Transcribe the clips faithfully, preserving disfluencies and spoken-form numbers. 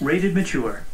Rated mature.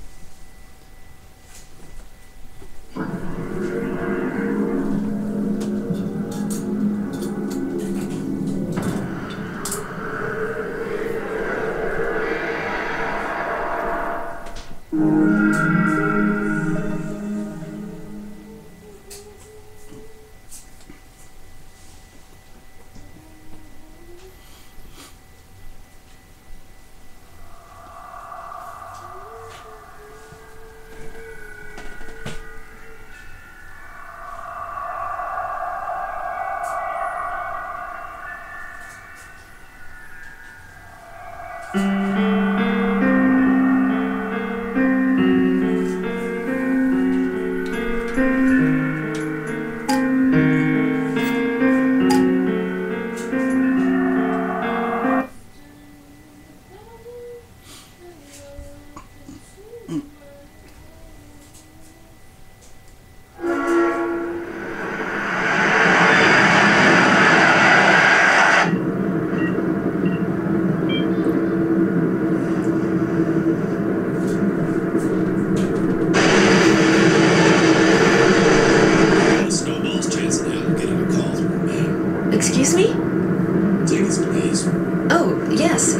Excuse me? Tickets, please. Oh, yes.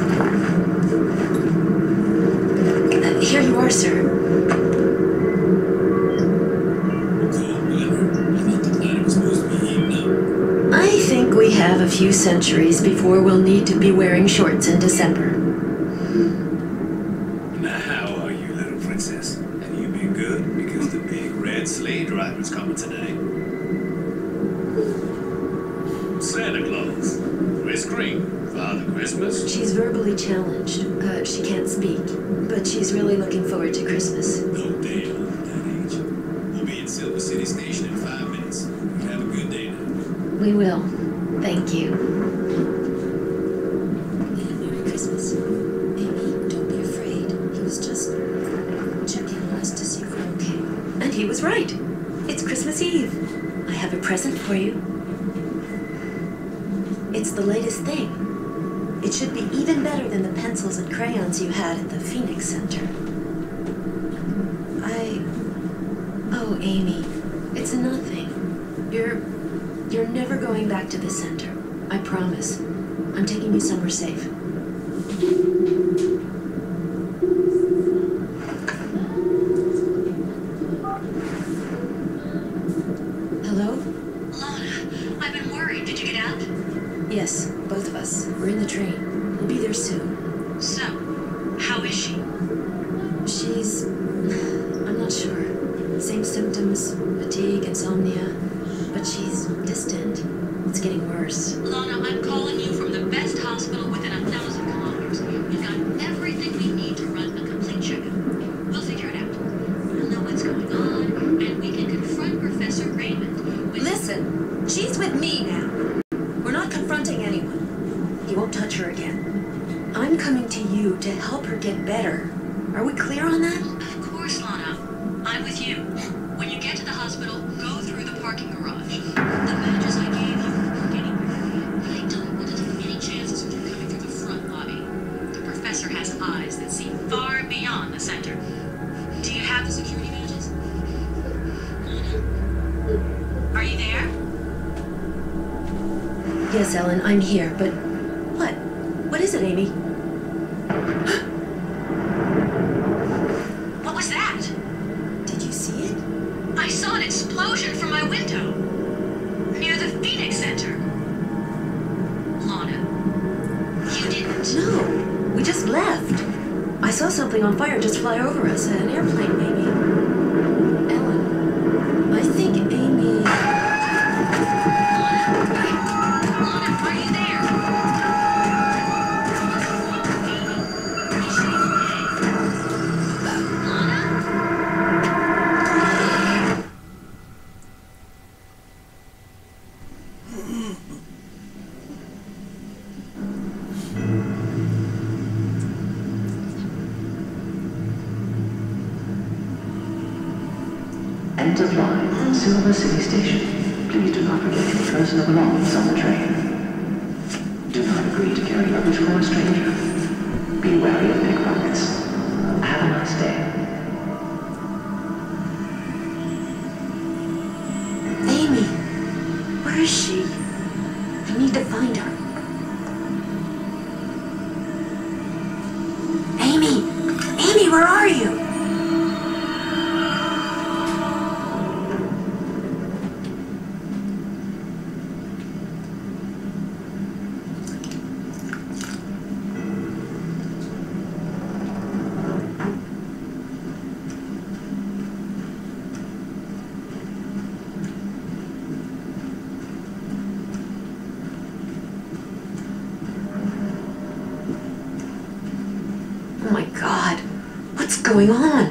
Uh, here you are, sir. Cold weather. I thought the planet was supposed to be heating up. I think we have a few centuries before we'll need to be wearing shorts in December. Now, how are you, little princess? Have you been good? Because the big red sleigh driver's coming today. Santa Claus. Chris Green. Father Christmas. She's verbally challenged. Uh, she can't speak. But she's really looking forward to Christmas. No day old at that age. We'll be at Silver City Station in five minutes. Have a good day now. We will. Thank you. Merry Christmas. Amy, don't be afraid. He was just checking on us to see if we're okay. And he was right. It's Christmas Eve. I have a present for you. It's the latest thing. It should be even better than the pencils and crayons you had at the Phoenix Center. I... Oh, Amy, it's nothing. You're... You're never going back to the center. I promise. I'm taking you somewhere safe. Hello? Lana, I've been worried. Did you get out? Yes, both of us. We're in the train. We'll be there soon. So, how is she? She's... I'm not sure. Same symptoms, fatigue, insomnia. But she's distant. It's getting worse. Lana, I'm calling you from the best hospital within a thousand kilometers. We've got everything we need to run a complete checkup. We'll figure it out. We'll know what's going on, and we can confront Professor Raymond with... Listen, she's with me now. We're not confronting anyone. He won't touch her again. I'm coming to you to help her get better. Are we clear on that? Of course, Lana. I'm with you. When you get to the hospital, go through the parking garage. The badges I gave you are getting rid. I don't want to take any chances with you coming through the front lobby. The professor has eyes that see far beyond the center. Do you have the security badges? Are you there? Yes, Ellen, I'm here, but... What? What is it, Amy? What was that? Did you see it? I saw an explosion from my window. Near the Phoenix Center. Lana, you didn't... No, we just left. I saw something on fire just fly over us. An airplane, maybe. Ellen, I think Amy... Lana, are you there? Amy, is she okay? Lana? End of line, Silver City Station. Please do not forget your personal belongings on the train. Do not agree to carry luggage for a stranger. Be wary of pickpockets. Where are you? Oh my God, what's going on?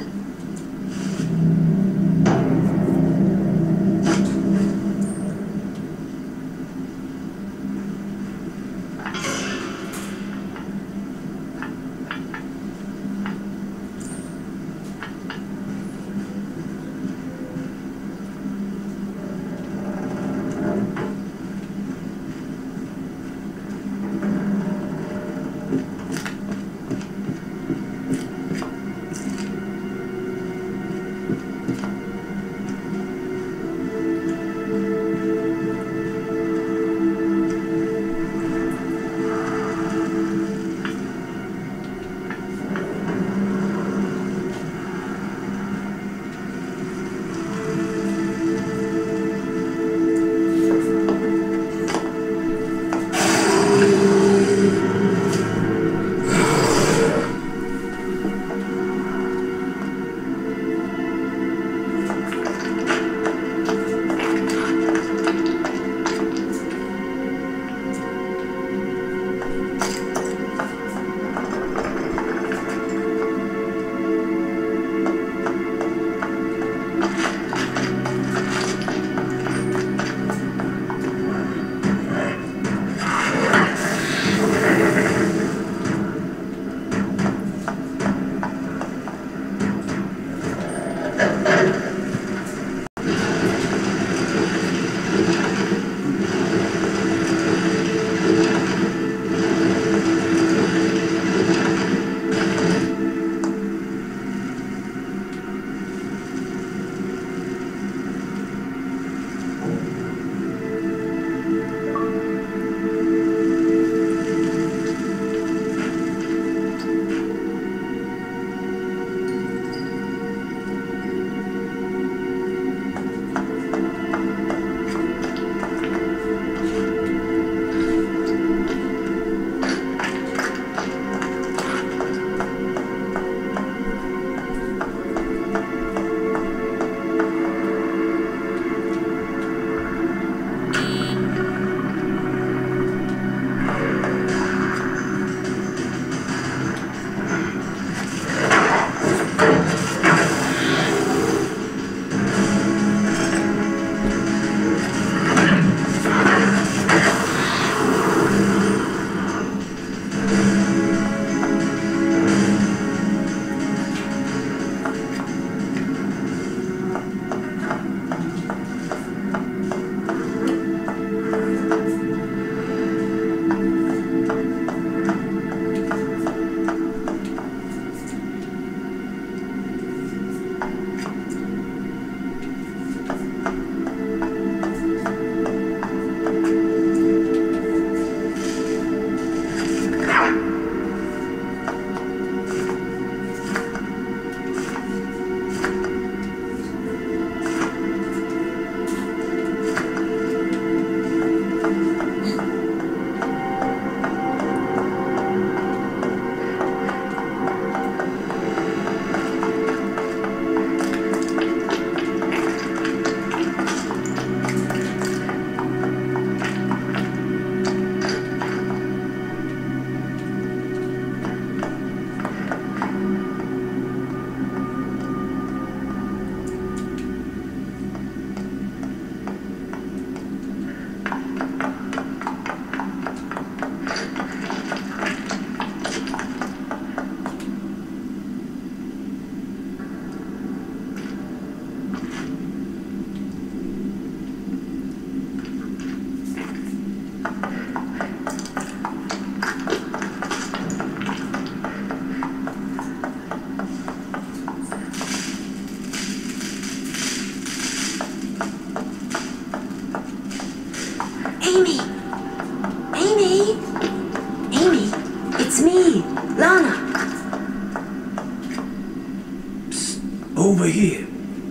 Over here.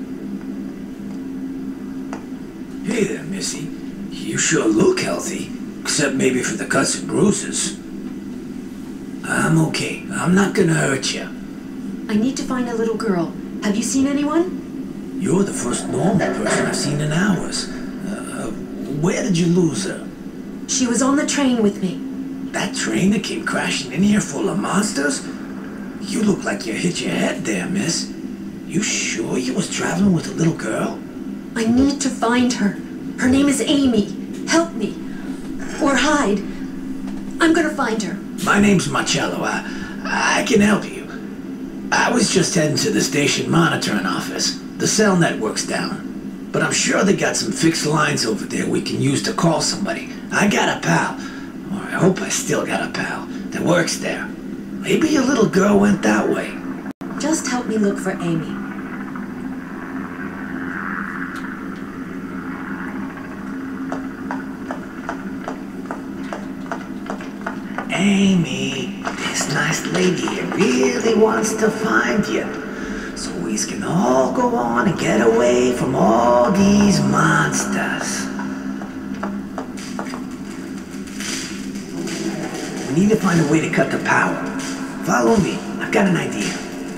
Hey there, Missy. You sure look healthy, except maybe for the cuts and bruises. I'm okay. I'm not gonna hurt you. I need to find a little girl. Have you seen anyone? You're the first normal person I've seen in hours. Uh, where did you lose her? She was on the train with me. That train that came crashing in here full of monsters? You look like you hit your head there, miss. You sure you was traveling with a little girl? I need to find her. Her name is Amy. Help me. Or hide. I'm gonna find her. My name's Marcello. I, I can help you. I was just heading to the station monitoring office. The cell network's down. But I'm sure they got some fixed lines over there we can use to call somebody. I got a pal, or I hope I still got a pal, that works there. Maybe your little girl went that way. Just help me look for Amy. Amy, this nice lady here really wants to find you. So we can all go on and get away from all these monsters. We need to find a way to cut the power. Follow me. I've got an idea.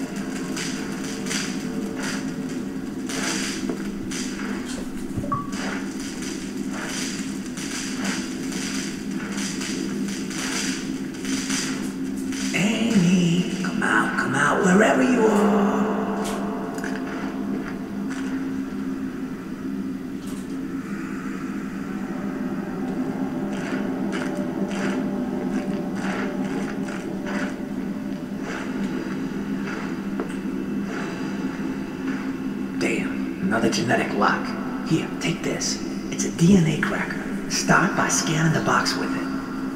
Amy, come out, come out, wherever you are. Another genetic lock. Here, take this. It's a D N A cracker. Start by scanning the box with it.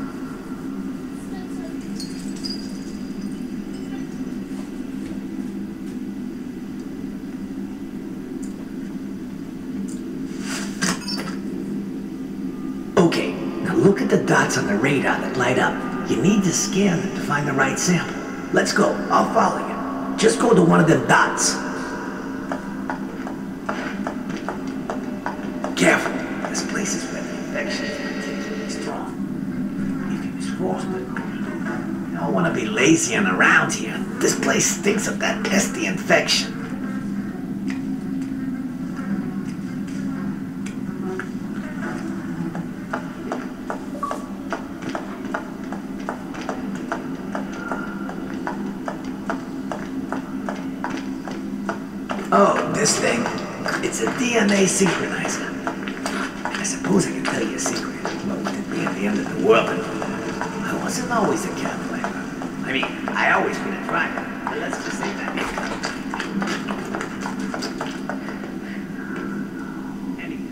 Okay, now look at the dots on the radar that light up. You need to scan them to find the right sample. Let's go. I'll follow you. Just go to one of them dots. Careful. This place is where the infection is particularly strong. You can use force, but you don't want to be lazy and around here. This place stinks of that pesky infection. Oh, this thing? It's a D N A synchronizer. I suppose I can tell you a secret, but with it being the end of the world, I wasn't always a cat player. I mean, I always been a driver, but let's just say that. Anyway.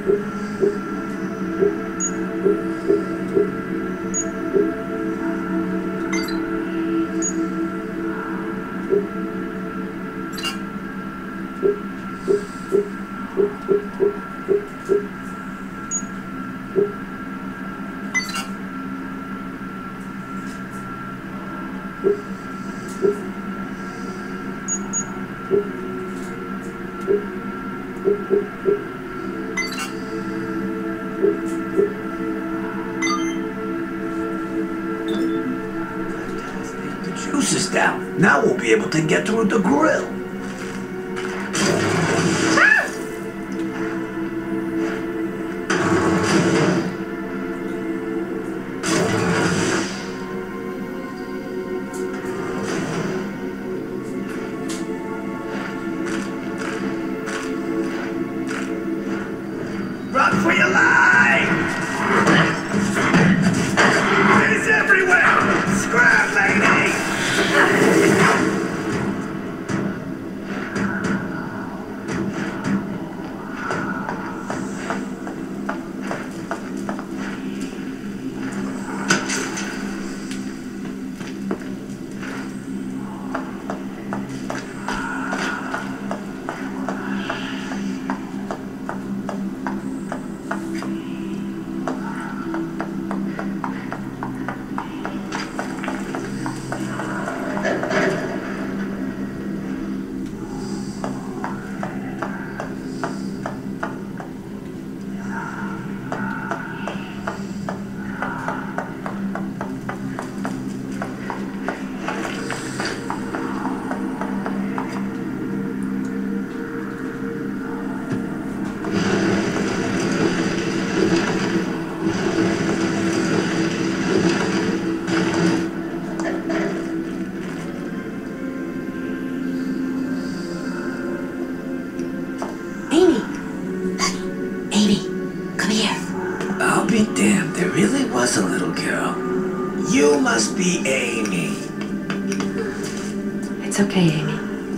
Down. Now we'll be able to get through the grill. Run for your life! He's everywhere! Scrap, lady! Be damned, there really was a little girl. You must be Amy. It's okay, Amy.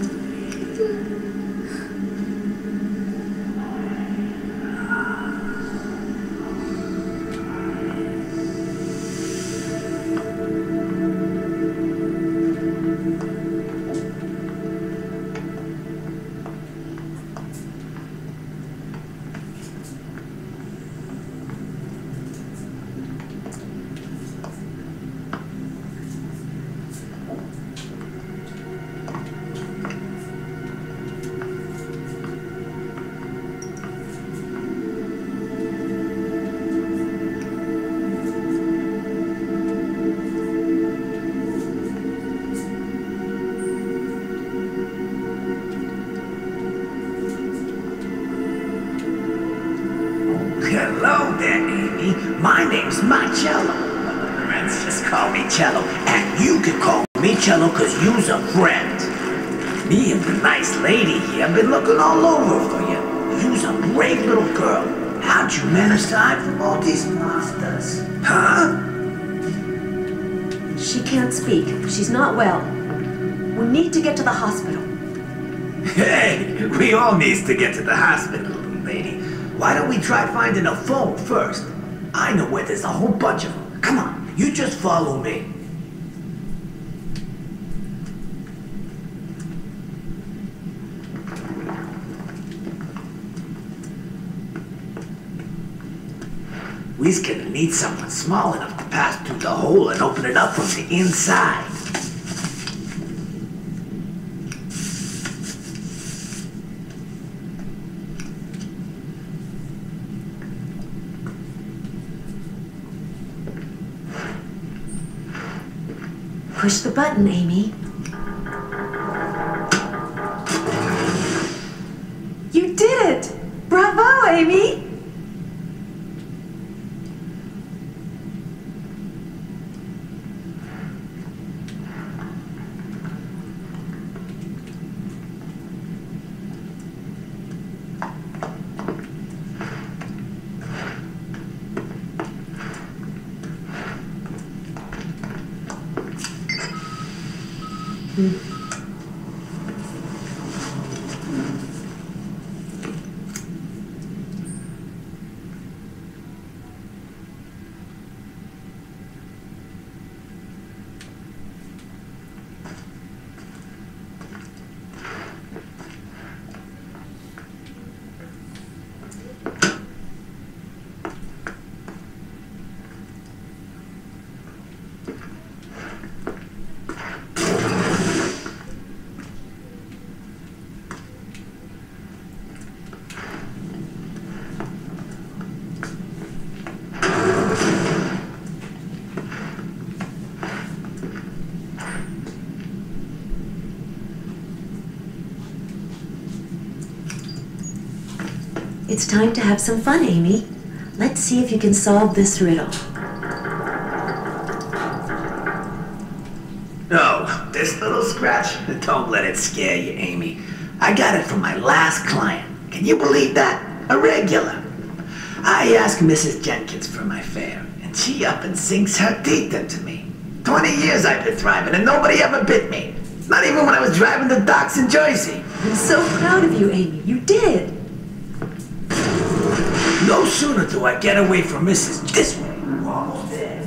Hello there, Amy. My name's Marcello. Friends just call me Cello, and you can call me Cello because you's a friend. Me and the nice lady here been looking all over for you. You's a brave little girl. How'd you manage to hide from all these monsters? Huh? She can't speak. She's not well. We need to get to the hospital. Hey, we all need to get to the hospital, little lady. Why don't we try finding a phone first? I know where there's a whole bunch of them. Come on, you just follow me. We's gonna need someone small enough to pass through the hole and open it up from the inside. Push the button, Amy. You did it! Bravo, Amy! It's time to have some fun, Amy. Let's see if you can solve this riddle. Oh, this little scratch? Don't let it scare you, Amy. I got it from my last client. Can you believe that? A regular. I asked Missus Jenkins for my fare, and she up and sinks her teeth into me. Twenty years I've been thriving, and nobody ever bit me. Not even when I was driving the docks in Jersey. I'm so proud of you, Amy. You did. No sooner do I get away from Missus This way, we're almost there.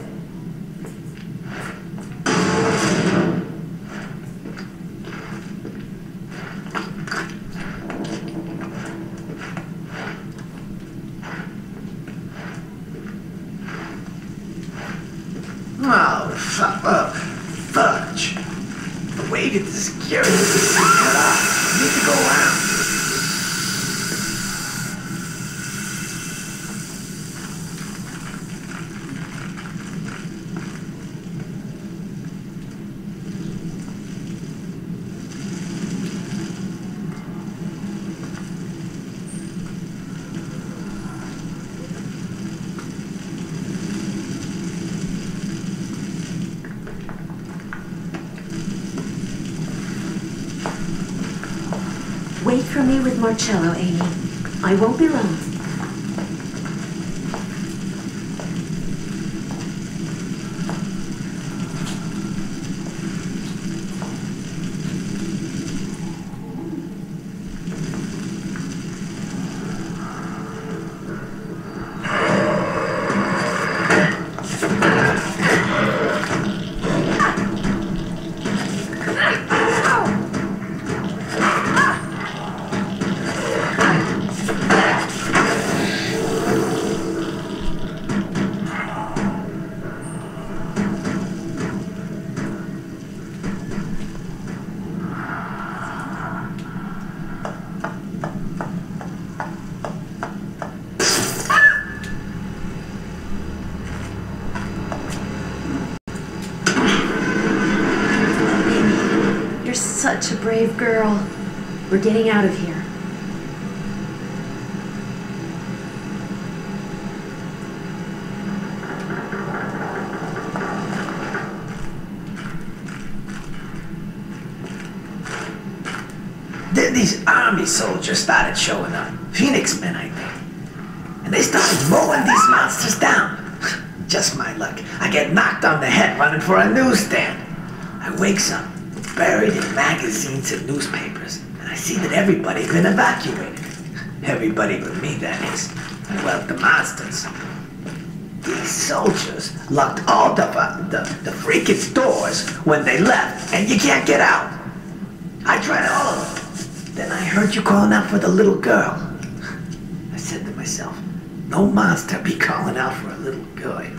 Oh, fu- uh, fudge. The way that the security is cut off. I need to go around. Wait for me with Marcello, Amy. I won't be long. Such a brave girl. We're getting out of here. Then these army soldiers started showing up. Phoenix men, I think. And they started mowing these monsters down. Just my luck. I get knocked on the head running for a newsstand. I wakes up, buried in magazines and newspapers, and I see that everybody's been evacuated. Everybody but me, that is. Well, the monsters. These soldiers locked all the, uh, the, the freaking doors when they left, and you can't get out. I tried all of them. Then I heard you calling out for the little girl. I said to myself, no monster be calling out for a little guy.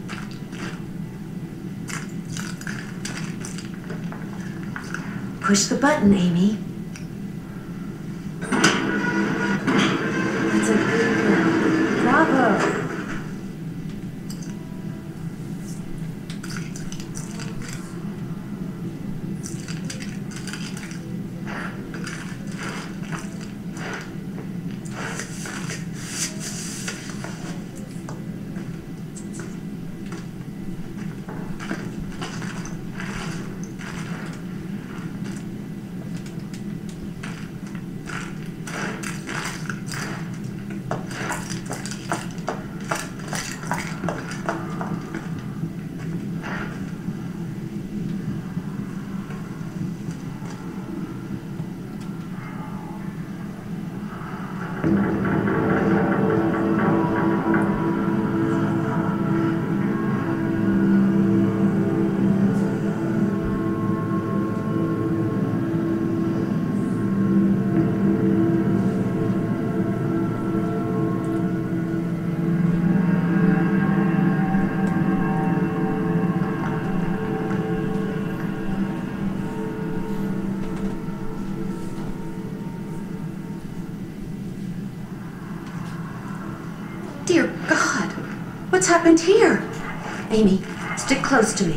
Push the button, Amy. That's a good girl. Bravo. Dear God, what's happened here? Amy, stick close to me.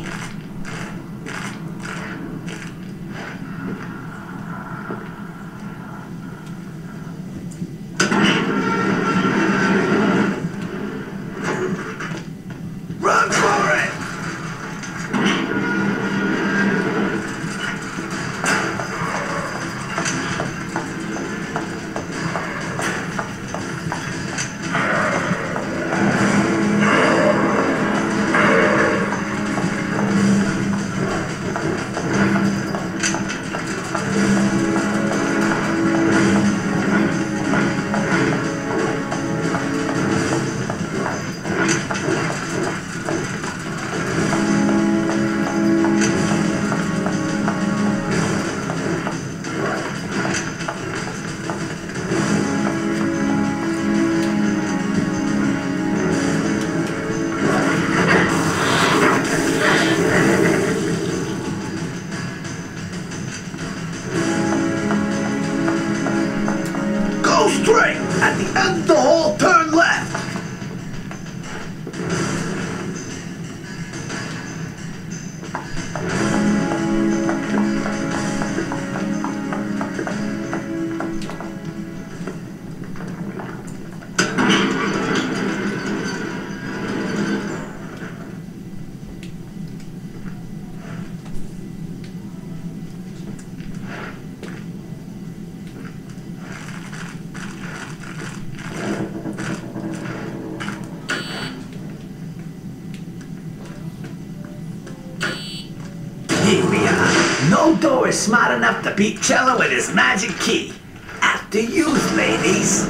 No door is smart enough to beat Cello with his magic key. After you, ladies.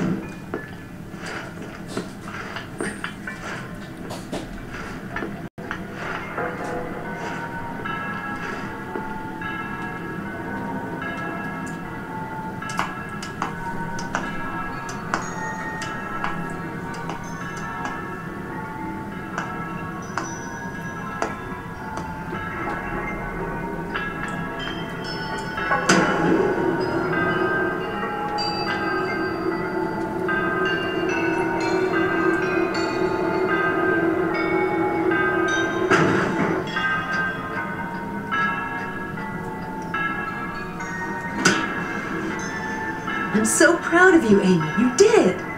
I'm so proud of you, Amy. You did it.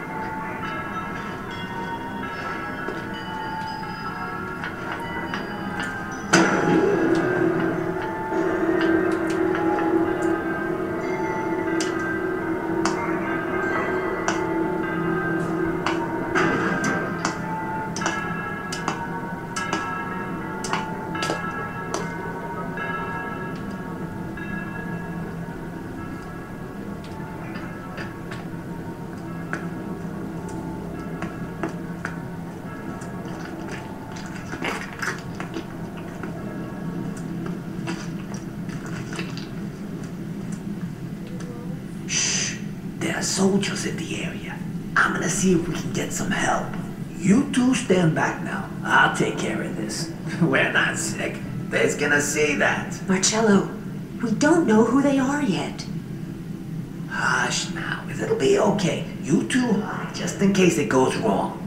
There are soldiers in the area. I'm gonna see if we can get some help. You two stand back now. I'll take care of this. We're not sick. They're gonna see that. Marcello, we don't know who they are yet. Hush now. It'll be okay. You two, just in case it goes wrong.